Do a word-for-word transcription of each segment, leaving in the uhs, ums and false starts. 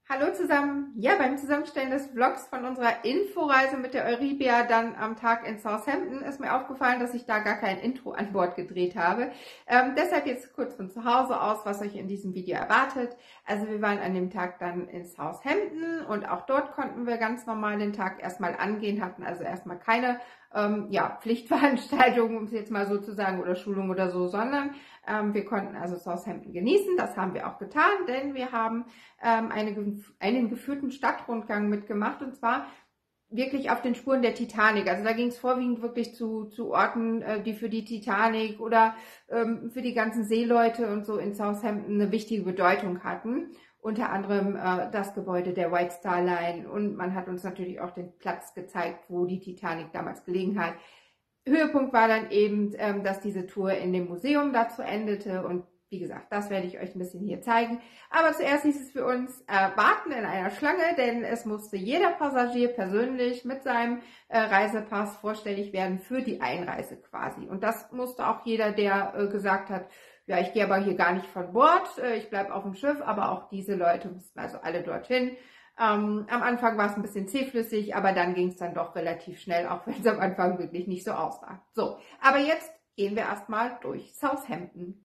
Hallo zusammen! Ja, beim Zusammenstellen des Vlogs von unserer Inforeise mit der Euribia dann am Tag in Southampton ist mir aufgefallen, dass ich da gar kein Intro an Bord gedreht habe. Ähm, deshalb jetzt kurz von zu Hause aus, was euch in diesem Video erwartet. Also wir waren an dem Tag dann in Southampton und auch dort konnten wir ganz normal den Tag erstmal angehen, hatten also erstmal keine ähm, ja, Pflichtveranstaltungen, um es jetzt mal so zu sagen, oder Schulung oder so, sondern ähm, wir konnten also Southampton genießen. Das haben wir auch getan, denn wir haben ähm, eine, einen geführten Stadtrundgang mitgemacht und zwar wirklich auf den Spuren der Titanic. Also da ging es vorwiegend wirklich zu, zu Orten, äh, die für die Titanic oder ähm, für die ganzen Seeleute und so in Southampton eine wichtige Bedeutung hatten. Unter anderem äh, das Gebäude der White Star Line und man hat uns natürlich auch den Platz gezeigt, wo die Titanic damals gelegen hat. Höhepunkt war dann eben, ähm, dass diese Tour in dem Museum dazu endete und wie gesagt, das werde ich euch ein bisschen hier zeigen. Aber zuerst hieß es für uns äh, warten in einer Schlange, denn es musste jeder Passagier persönlich mit seinem äh, Reisepass vorstellig werden für die Einreise quasi. Und das musste auch jeder, der äh, gesagt hat, ja, ich gehe aber hier gar nicht von Bord, äh, ich bleibe auf dem Schiff, aber auch diese Leute mussten also alle dorthin. Ähm, am Anfang war es ein bisschen zähflüssig, aber dann ging es dann doch relativ schnell, auch wenn es am Anfang wirklich nicht so aussah. So, aber jetzt gehen wir erstmal durch Southampton.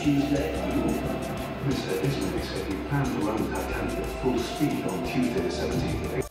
Tuesday. Mister Ismay said he planned to run Titanic at full speed on Tuesday the seventeenth of April.